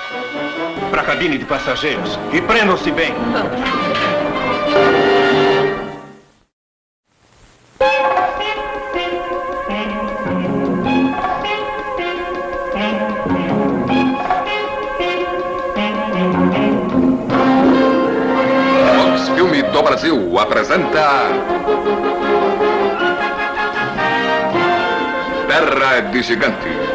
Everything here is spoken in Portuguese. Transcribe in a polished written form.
Para a cabine de passageiros. E prendam-se bem. Fox Filme do Brasil apresenta Terra de Gigantes.